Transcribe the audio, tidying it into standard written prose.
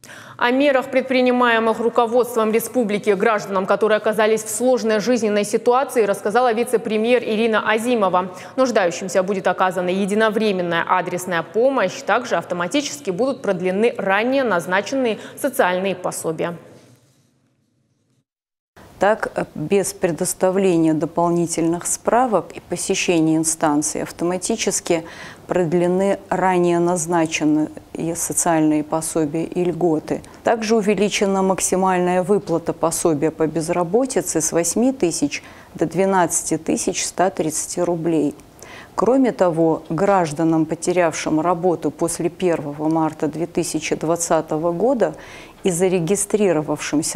О мерах, предпринимаемых руководством республики гражданам, которые оказались в сложной жизненной ситуации, рассказала вице-премьер Ирина Азимова. Нуждающимся будет оказана единовременная адресная помощь. Также автоматически будут продлены ранее назначенные социальные пособия. Так, без предоставления дополнительных справок и посещения инстанции автоматически продлены ранее назначенные социальные пособия и льготы. Также увеличена максимальная выплата пособия по безработице с 8 тысяч до 12 130 рублей. Кроме того, гражданам, потерявшим работу после 1 марта 2020 года и зарегистрировавшимся